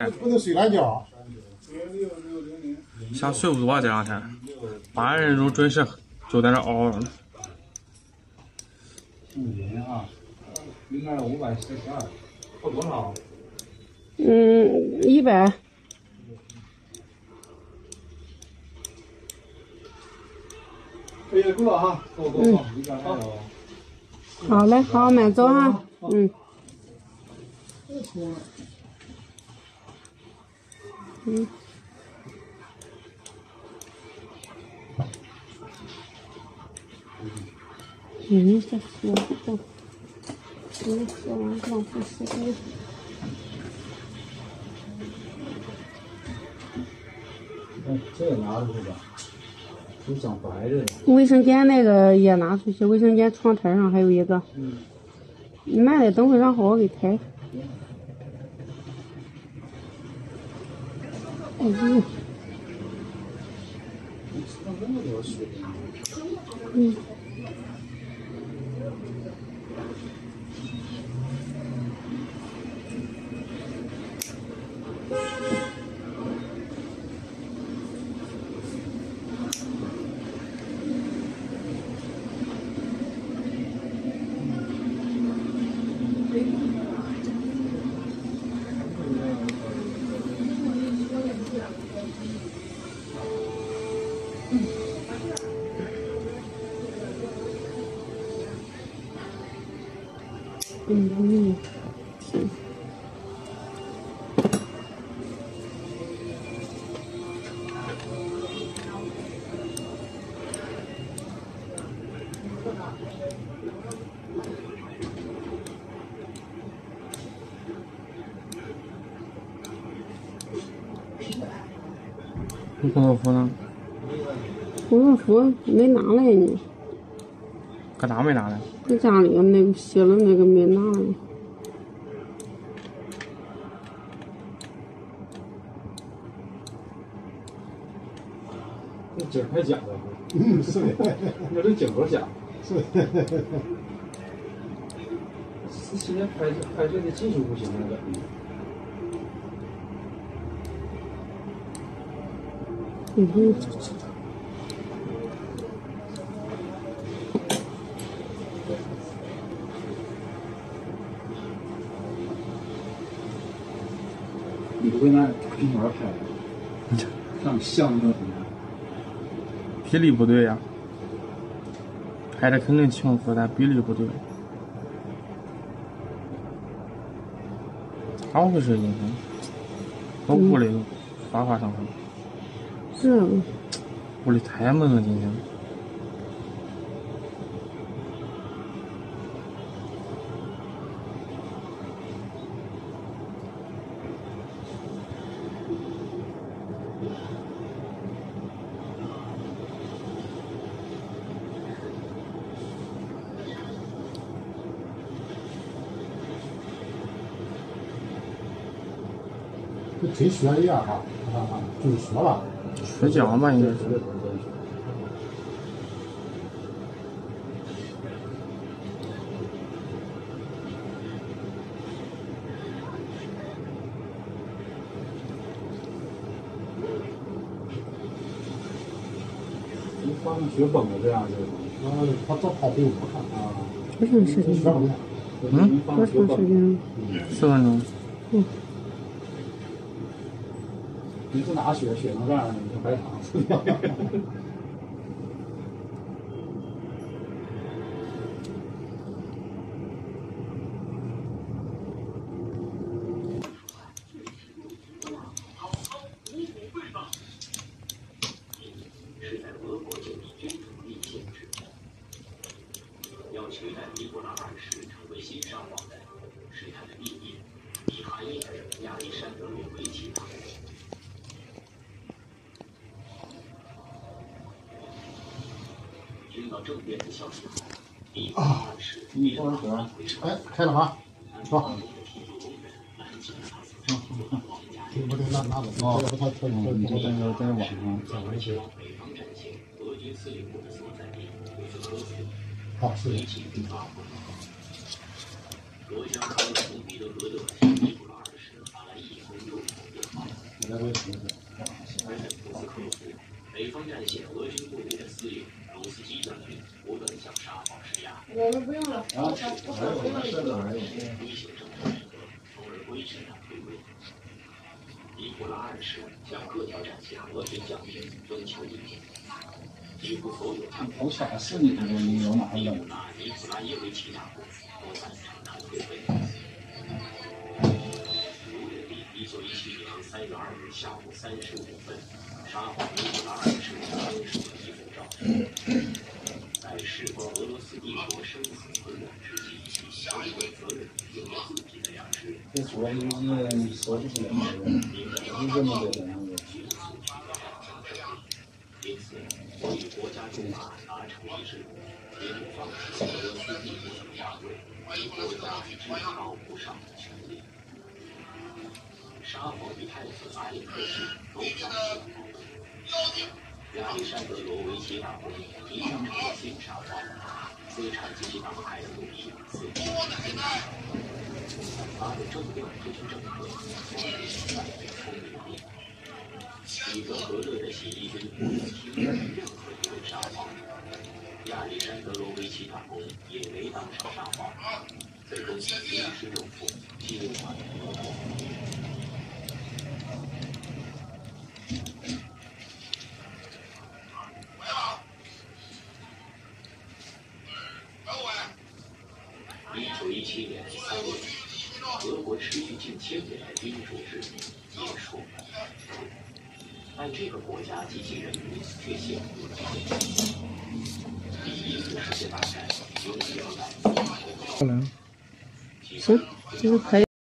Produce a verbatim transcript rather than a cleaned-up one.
不能睡懒觉。 想睡不着这两天，八点钟准时就在那熬着呢。 五斤啊，应该五百四十二，扣多少？ 嗯，一百。 哎呀，够了哈，够够够，一百好。 好嘞，好，慢走哈，嗯。嗯。嗯，这说不，嗯，说完浪费时间。 嗯，这个拿出去吧，都长白着呢。 卫生间那个也拿出去，卫生间床台上还有一个。嗯。你慢点，等会让好好给抬。哎呦。嗯。嗯嗯，行。 你工作服呢？ 工作服没拿来呢。 搁哪没拿来？ 在家里那个写了那个没拿来。 这景还假的，嗯，是的，那这景多假，是的。现在拍拍摄的技术不行了，怎么？ 嗯哼。 你会拿平板拍的，像像那个什么？ 比例不对呀、啊，拍的肯定清楚，但比例不对。咋回事？今天我屋里发发上去了。 是啊。 屋里太闷了，今天。 这真学一样哈，啊，就是学了， 学讲吧，应该是。 你发现学崩了这样子， 啊，他早跑步不看啊， 多长时间？ 嗯， 多长时间？ 四分钟。 嗯。 你是哪学学成这样的？你就白躺。 要取代尼古拉二世成为新上皇的是他的弟弟米哈伊尔·亚历山德罗维奇大帝。听到政变的消息后，尼古拉二世一马返回上哎，开了啊， 好。 听不对，那那个哦，他他他你就在那在网上在北方战情，俄军司令部的所在地就是科斯。 好，是的。 罗加河从彼得格勒向尼古拉二世发来一封邮件。 北方战线俄军部队的司令卢斯基将军不断向沙皇施压， 我们不用了， 啊，还有我设的还有。 威胁政府改革，从而维持他退位。尼古拉二世向各条战线俄军将领征求意见，几乎所有将领头小是你这个你有哪尼冷？ 古拉尼古拉耶维奇大公都赞成他退位。五月底，一九一七年三月二日下午三时五分，沙皇尼古拉二世签署了一封诏书，在事关俄罗斯帝国生死存亡之际，所有责任由自己的良知。 这主要就是说不出来的，不是这么的人物。 因此，我与国家众马达成一致，决定放弃俄罗斯帝国的皇位与国家至高无上的权利。沙皇与太子阿列克西都发出了矛盾。亚历山德罗维奇大公一向成为新沙皇，资产阶级党派的努力似乎是他的政变推出政策，再被聪明误。伊泽和勒的起义军不能听任何一位沙皇，亚历山德罗维奇大公也没当上沙皇，最终临时政府接管俄国。一九一七年三月，俄国持续近千年的君主制结束了，但这个国家及其人民却陷入了混乱。第一次世界大战永远在行，这是可以。